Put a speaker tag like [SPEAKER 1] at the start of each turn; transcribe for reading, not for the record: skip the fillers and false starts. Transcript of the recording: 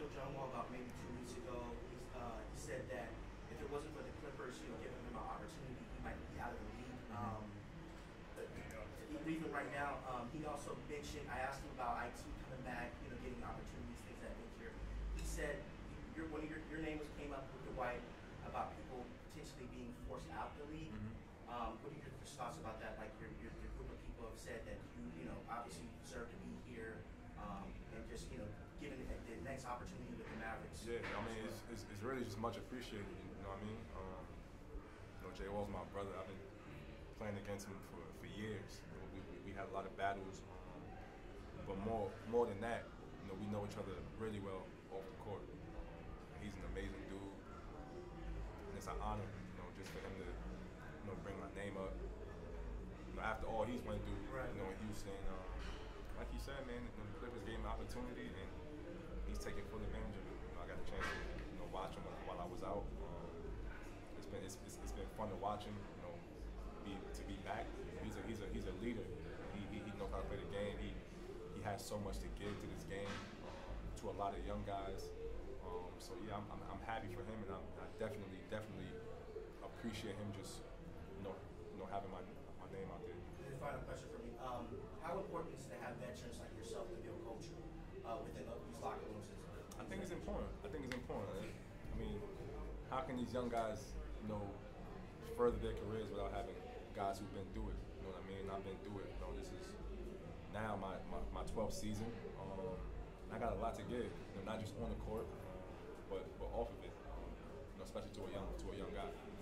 [SPEAKER 1] to John Wall about maybe 2 weeks ago. He said that if it wasn't for the Clippers, giving him an opportunity, he might be out of the league. Even right now, he also mentioned. I asked him about IT coming back, getting opportunities, things of that nature. He said your name came up with Dwight about people potentially being forced out of the league. What are your thoughts about that? Like your group of people have said that you obviously deserve to be here, and just given the next opportunity with the Mavericks.
[SPEAKER 2] Yeah, I mean it's really just much appreciated. You know what I mean? Jay Wall's my brother. I've been playing against him for years. We had a lot of battles, but more than that, we know each other really well off the court. He's an amazing dude, and it's an honor, just for him to, bring my name up. After all he's went through, in Houston, like he said, man, the Clippers gave him an opportunity, and he's taking full advantage of it. I got the chance to, watch him while I was out. It's been fun to watch him, to be back. He's a leader. He knows how to play the game. He has so much to give to this game, to a lot of young guys. So yeah, I'm happy for him, and I definitely appreciate him just having my name out there.
[SPEAKER 1] And the final question for me: how important is it to have veterans like yourself to build culture within these locker rooms?
[SPEAKER 2] I think it's important. I mean, how can these young guys, further their careers without having guys who've been through it? You know what I mean? I've been through it. This is now my 12th season. I got a lot to give. Not just on the court, but off of it. Especially to a young guy.